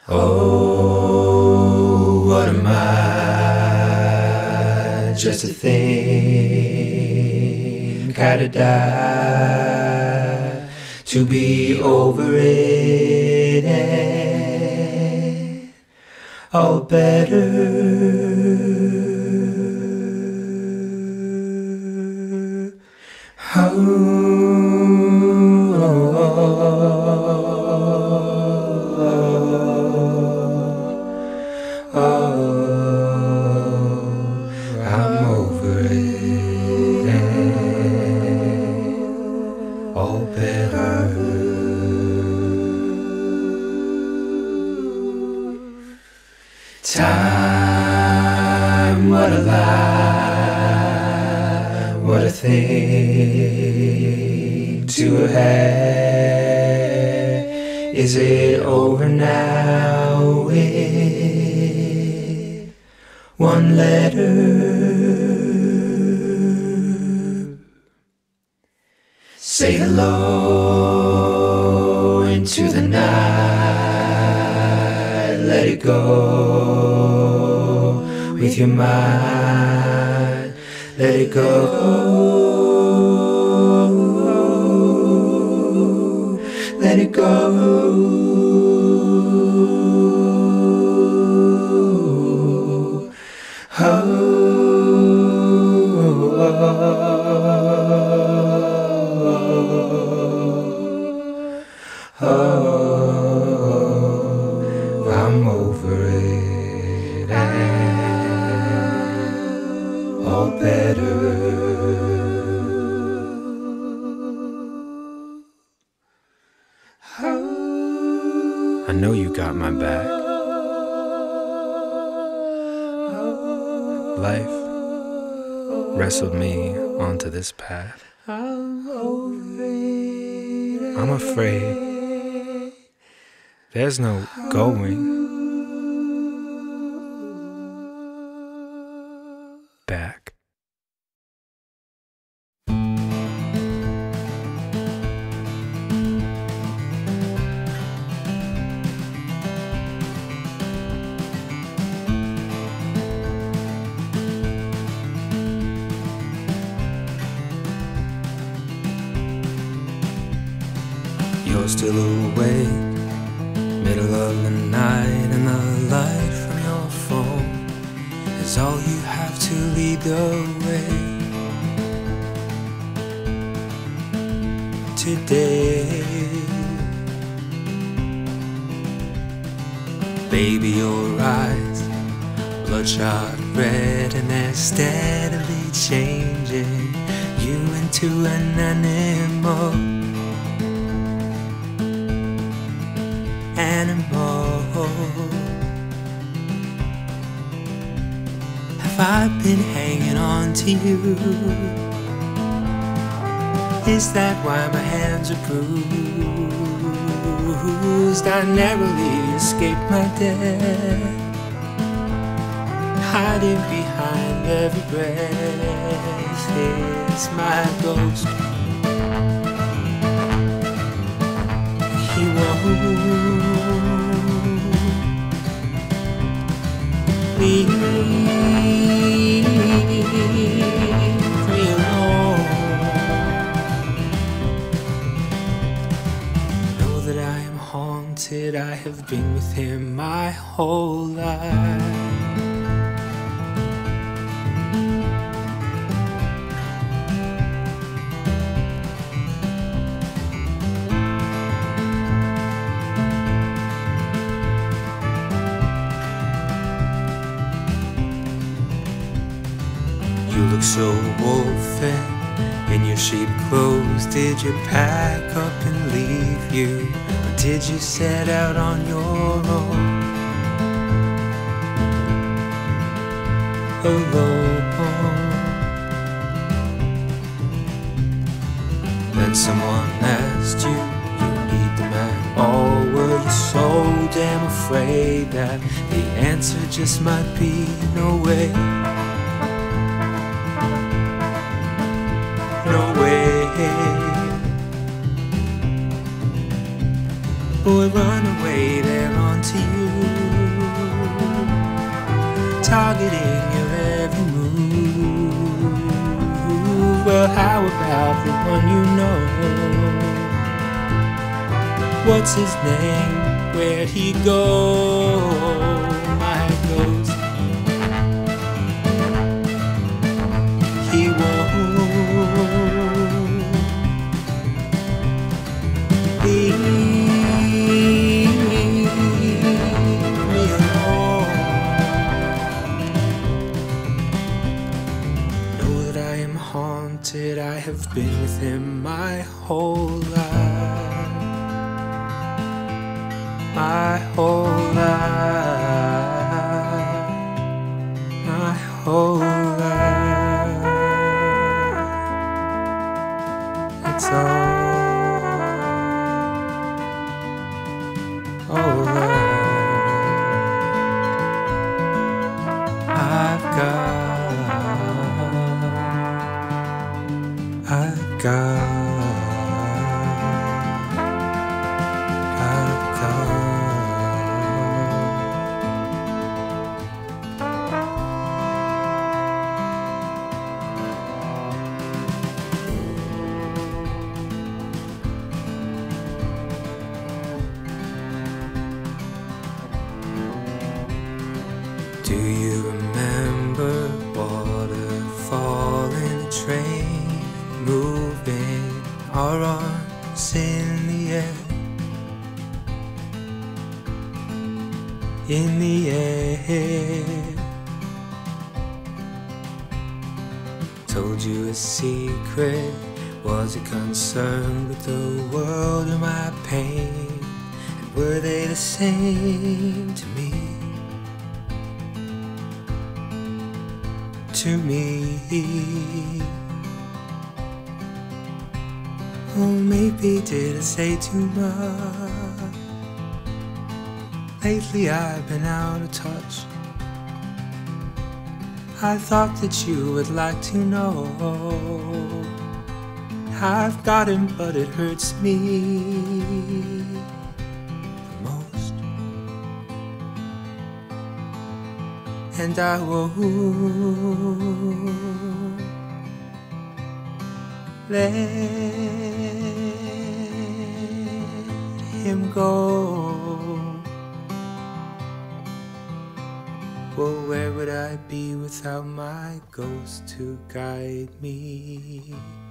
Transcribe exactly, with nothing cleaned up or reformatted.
Oh, what am I? Just a thing, gotta die to be over it and all better. Oh, I'm over it and all better. Time, what a lie, what a thing to have. Is it over now with one letter? Say hello into the night, let it go with your mind, let it go, let it go. Oh, oh, oh, I'm over it and all better. I know you got my back. Life wrestled me onto this path. I'm afraid there's no going back. You're still awake, middle of the night, and the light from your phone is all you have to lead the way. Today, baby, your eyes, bloodshot red, and they're steadily changing you into an animal. Animal. Have I been hanging on to you? Is that why my hands are bruised? I narrowly escaped my death, hiding behind every breath is my ghost. He won't leave me alone. Know that I am haunted, I have been with him my whole life. You look so wolfing in your sheep clothes. Did you pack up and leave you, or did you set out on your own? Alone. Then someone asked you, you need them at all? Were you so damn afraid that the answer just might be no way? No way. Boy, run away, they're onto you. targeting your every move. Well, how about the one you know? What's his name? Where'd he go? My ghost. He won't leave me alone. Know that I am haunted. I have been with him my whole life. My whole life. My whole life. It's all, all I've got. I've got. I've got. Do you remember waterfall in the train, moving our arms in the air, in the air? Told you a secret, was a concern with the world and my pain, and were they the same to me? To me, oh, maybe did I say too much? Lately I've been out of touch. I thought that you would like to know. I've got him, but it hurts me the most. And I won't let him go. Well, where would I be without my ghost to guide me?